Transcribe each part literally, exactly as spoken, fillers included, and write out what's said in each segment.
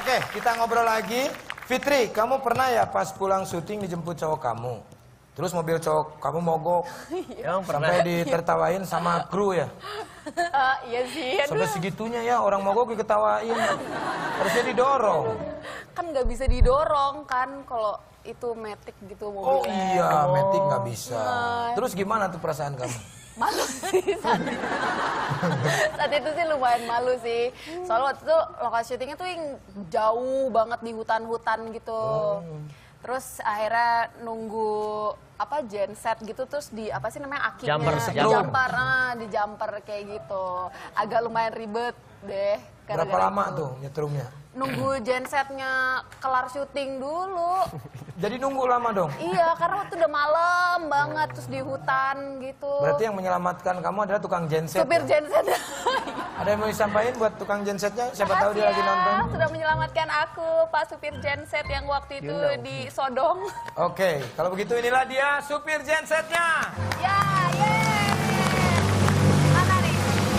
Oke, kita ngobrol lagi. Fitri, kamu pernah ya pas pulang syuting dijemput cowok kamu? Terus mobil cowok kamu mogok, sampai ditertawain sama kru ya? Uh, iya sih. Sampai segitunya ya, orang mogok diketawain. Harusnya didorong. Kan nggak bisa didorong kan kalau itu matic gitu mobilnya. Oh iya, oh. matic nggak bisa. Nah. Terus gimana tuh perasaan kamu? Malu sih saat itu. Saat itu sih lumayan malu sih. Soalnya waktu itu lokasi syutingnya tuh yang jauh banget di hutan-hutan gitu. Oh. Terus akhirnya nunggu apa genset gitu, terus di apa sih namanya akinya jumper, di jumper, ah, di jumper kayak gitu. Agak lumayan ribet deh. Berapa lama itu. tuh nyetrumnya? Nunggu gensetnya kelar syuting dulu. Jadi nunggu lama dong? Iya, karena waktu udah malam banget, terus di hutan gitu. Berarti yang menyelamatkan kamu adalah tukang genset? Supir ya? genset. Ada yang mau disampaikan buat tukang gensetnya? Siapa Makasih tahu dia ya, lagi nonton? Sudah menyelamatkan aku, Pak Supir genset yang waktu itu di Sodong. Oke, kalau begitu inilah dia supir gensetnya. Ya, yeay. Mana nih?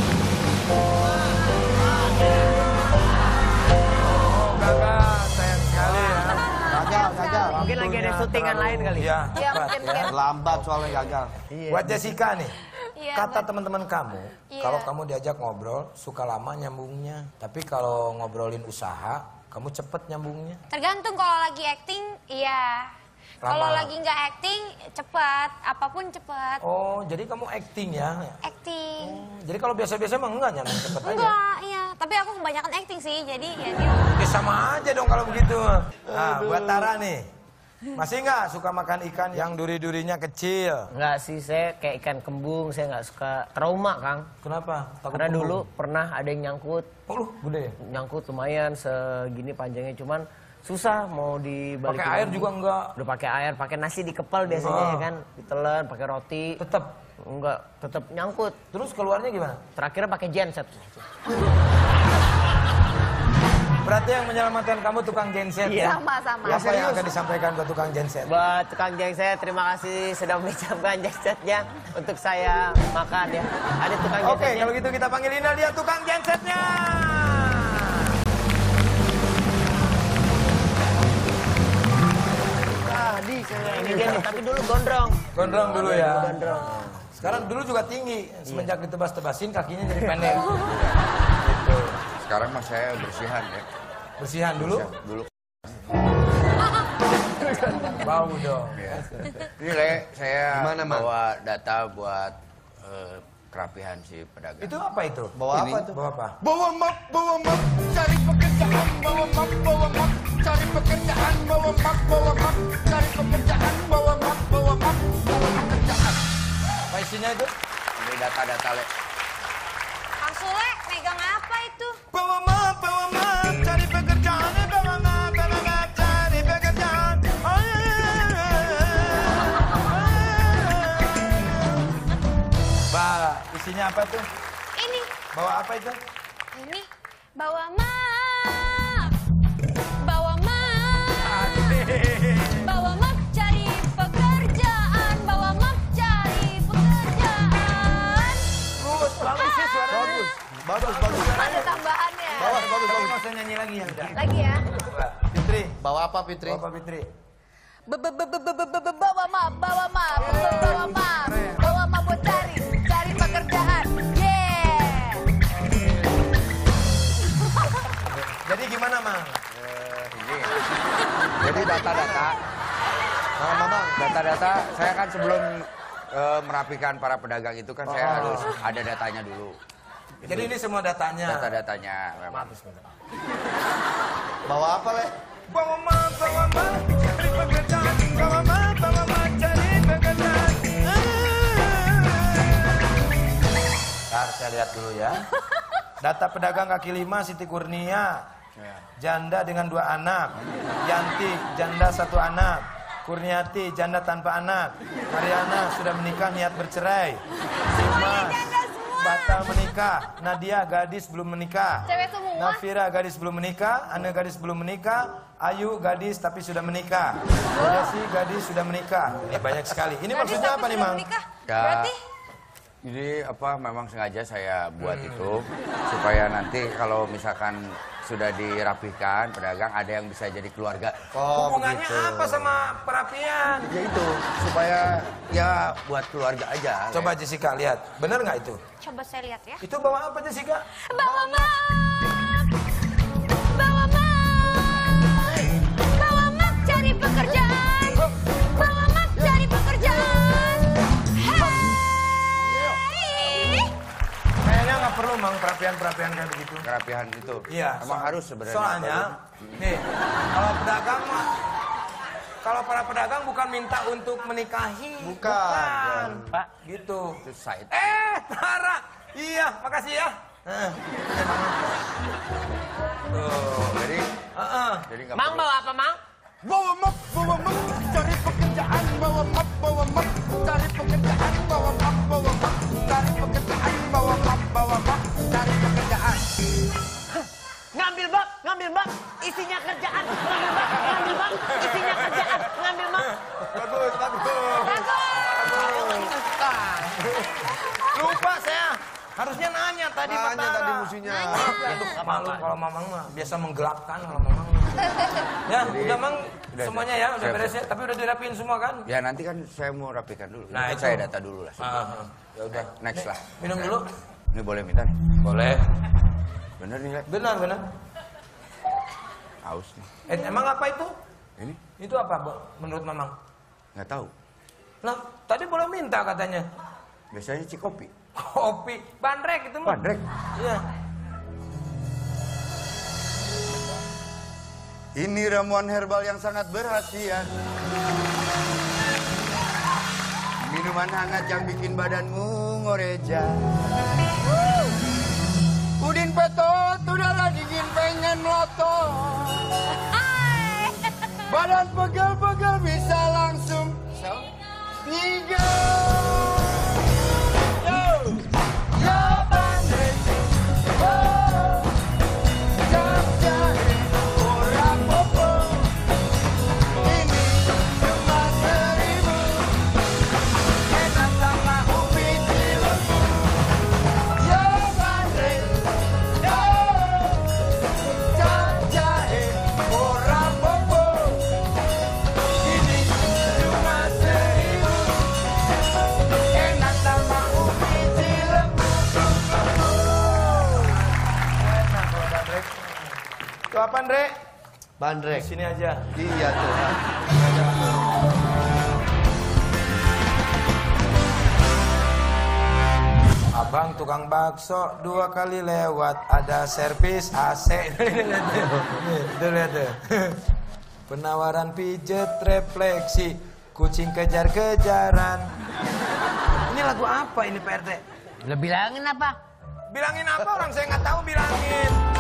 Oh, gagal. Sayang sekali ya. Gagal, gagal. Mungkin lagi ada syutingan lain kali. Iya, Iya, cepat mungkin, ya. mungkin. Lambat soalnya gagal. Iya. Buat Jessica nih, Iya, kata buat- teman-teman kamu, Iya. kalau kamu diajak ngobrol, suka lama nyambungnya. Tapi kalau ngobrolin usaha, kamu cepet nyambungnya. Tergantung kalau lagi acting, iya. Kalau Lama. lagi nggak acting, cepat. Apapun cepat. Oh, jadi kamu acting ya? Acting. Oh, jadi kalau biasa-biasa emang enggak nyambung cepet aja? Enggak, iya. Tapi aku kebanyakan acting sih, jadi ya dia. Ya sama aja dong kalau begitu. Nah, buat Tara nih, masih nggak suka makan ikan yang duri-durinya kecil? Enggak sih, saya kayak ikan kembung, saya nggak suka. Trauma, Kang. Kenapa? Takut Karena kembung? dulu pernah ada yang nyangkut. Oh, lu gede ya? Nyangkut lumayan segini panjangnya, cuman susah mau dibalikin. Pakai air lagi. juga enggak? Udah pakai air, pakai nasi dikepal biasanya Oh. ya kan, ditelan, pakai roti. Tetap. Enggak, tetap nyangkut. Terus keluarnya gimana? Terakhirnya pakai genset. Berarti yang menyelamatkan kamu tukang genset ya? Sama-sama. Apa yang akan disampaikan buat tukang genset? Buat tukang genset, terima kasih sudah menyiapkan gensetnya untuk saya makan ya. Ada tukang Oke, gensetnya. kalau gitu kita panggil Ina, dia tukang gensetnya. Tadi saya ini dia nih, tapi dulu gondrong. Gondrong dulu ya. Gondrong. Sekarang dulu juga tinggi. Semenjak ditebas-tebasin kakinya jadi pendek. Gitu. Sekarang mah saya bersihan ya. Bersihan dulu. Bersihan dulu. Bau dong. Ya. Ini Le, saya Gimana, Mang? bawa data buat eh, kerapihan si pedagang. Itu apa itu? Bawa Ini, apa tuh? Bawa apa? Bawa map, bawa map, cari pekerjaan, bawa map, bawa map, cari pekerjaan, bawa map, bawa map, cari pekerjaan, bawa map, bawa map, bawa pekerjaan. Apa isinya itu? Ini data-data Le. Kang Sule, megang apa itu? Bawa map, bawa map, cari pekerjaan, bawa map, bawa map, cari pekerjaan. Oh, iya, iya, iya, iya. Bah, isinya apa tuh? Ini, Bawa apa itu? ini. Bawa map. Bawa map. Bawa map cari pekerjaan. Bawa map cari pekerjaan. Bagus, bagus sih suaranya. Bagus, bagus, bagus. Ada tambahannya. Bagus, bagus, Kamu bagus. nggak usah nyanyi lagi ya udah. Lagi ya. Fitri, Bawa apa, Fitri? bawa apa Fitri? Bawa map, bawa map, bawa map, bawa map buat cari, cari pekerjaan. Yeah. Jadi gimana, Mang? Eh, ini. Jadi data-data, Mama, mama. data-data saya kan sebelum eh, merapikan para pedagang itu kan saya harus ada datanya dulu. Jadi ini semua datanya. Data-datanya memang. Bawa apa, Le? Bawa map, bawa map, cari pekerjaan. Bawa map, bawa map, cari pekerjaan. Ntar saya lihat dulu ya. Data pedagang kaki lima Siti Kurnia. Janda dengan dua anak. Yanti, janda satu anak. Kurniati, janda tanpa anak. Mariana sudah menikah niat bercerai. Dimas, batal menikah. Nadia, gadis belum menikah. Cewek semua. Nafira, gadis belum menikah. Ane, gadis belum menikah. Ayu, gadis tapi sudah menikah. Desi, gadis sudah menikah. Ini banyak sekali. Ini Gadis maksudnya tapi apa nih, sudah Mang? menikah. Ya, Berarti jadi apa memang sengaja saya buat itu supaya nanti kalau misalkan sudah dirapihkan pedagang, ada yang bisa jadi keluarga. Oh, Hubungannya begitu. apa sama perapian? Ya itu supaya ya buat keluarga aja. Coba Jessica lihat, benar nggak itu? Coba saya lihat ya. Itu bawa apa Jessica? Bawa mak. Bawa mak. Bawa mak cari pekerjaan. Bawa mak cari pekerjaan. Hei. Kayaknya nggak perlu mang perapian-perapian kayak begitu. Kerapihan itu. Iya. Emang so- harus sebenarnya. Soalnya, nih, kalau pedagang mah, kalau para pedagang bukan minta untuk menikahi, Bukan. Pak. gitu. Itu side. Eh, Tara, iya, makasih ya. Eh, Tuh, jadi Heeh. jadi nggak Mang perlu. bawa apa, Mang? Bawa map, bawa map, cari pekerjaan, bawa map, bawa map, cari pekerjaan, bawa map, bawa map, cari pekerjaan, bawa map, bawa map, cari pekerjaan. Ngambil bak, ngambil bak, isinya kerjaan. Ngambil bak, ngambil bak, isinya kerjaan. Ngambil bak. Bagus, bagus. Lupa saya. Harusnya nanya tadi Pak Nanya Tara. tadi musuhnya. Aduh, malu kalau Mamang mah biasa menggelapkan kalau Mamang. Ya, udah Mang udah, semuanya udah. ya, udah Siap, beres ya. siap. Tapi udah dirapiin semua kan? Ya nanti kan saya mau rapikan dulu. Nah, Nah, itu. saya data dulu lah. Ah, ah. Ya udah, Next lah. minum dulu. Ini boleh minta nih? Boleh. Bener nih, Lek? Benar, benar. Haus nih. Eh, emang apa itu? Ini Itu apa, Bu, menurut Mamang? nggak tahu. Lah, tadi boleh minta katanya. Biasanya cikopi. Kopi, bandrek itu mah. Bandrek. Iya. Ini ramuan herbal yang sangat berkhasiat. Minuman hangat yang bikin badanmu ngoreja. Udin petot, udara dingin pengen melotot. Badan pegel-pegel bisa langsung tiga. Yo, yo bandrek. Oh, jam jahe, orang popo. Ini cuma seribu. Enak sama ubi cilembu. Yo bandrek. Yo, jam jahe, orang popo. Ini cuma seribu. Enak sama ubi cilembu. Enak kalau bandrek. Itu apa, Ndre? Bandrek. Sini aja. Iya tuh. Abang tukang bakso dua kali lewat, ada servis A C. Tuh lihat tuh. Penawaran pijet refleksi, kucing kejar-kejaran. Ini lagu apa ini P R T? Lo bilangin apa? Bilangin apa, orang saya nggak tahu bilangin.